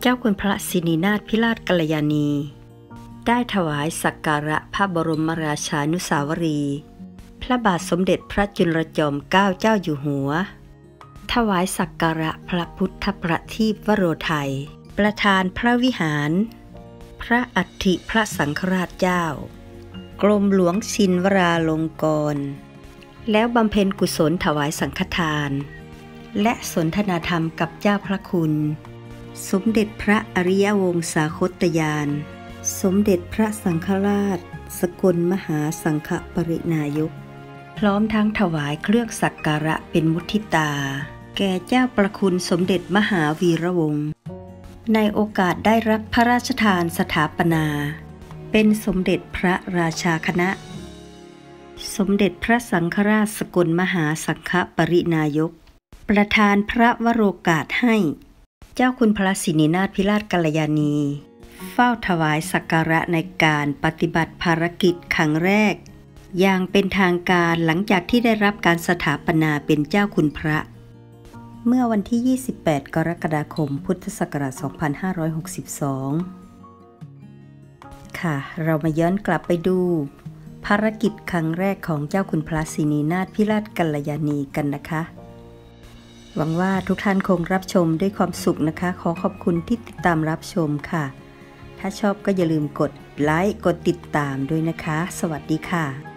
เจ้าคุณพระสินีนาถพิราชกัลยาณีได้ถวายสักการะพระบรมราชานุสาวรีย์พระบาทสมเด็จพระจุลจอมเกล้าเจ้าอยู่หัวถวายสักการะพระพุทธประทีปวโรไทยประธานพระวิหารพระอัฐิพระสังฆราชเจ้ากรมหลวงชินวราลงกรณ์แล้วบำเพ็ญกุศลถวายสังฆทานและสนทนาธรรมกับเจ้าพระคุณสมเด็จพระอริยวงศาคตญาณสมเด็จพระสังฆราชสกลมหาสังฆปรินายกพร้อมทั้งถวายเครื่องสักการะเป็นมุทิตาแก่เจ้าประคุณสมเด็จมหาวีระวงศ์ในโอกาสได้รับพระราชทานสถาปนาเป็นสมเด็จพระราชาคณะสมเด็จพระสังฆราชสกลมหาสังฆปรินายกประทานพระวโรกาสให้เจ้าคุณพระสินีนาถพิราชกัลยาณีเฝ้าถวายสักการะในการปฏิบัติภารกิจครั้งแรกอย่างเป็นทางการหลังจากที่ได้รับการสถาปนาเป็นเจ้าคุณพระเมื่อวันที่ 28 กรกฎาคม พุทธศักราช 2562 ค่ะเรามาย้อนกลับไปดูภารกิจครั้งแรกของเจ้าคุณพระสินีนาถพิราชกัลยาณีกันนะคะหวังว่าทุกท่านคงรับชมด้วยความสุขนะคะขอขอบคุณที่ติดตามรับชมค่ะถ้าชอบก็อย่าลืมกดไลค์กดติดตามด้วยนะคะสวัสดีค่ะ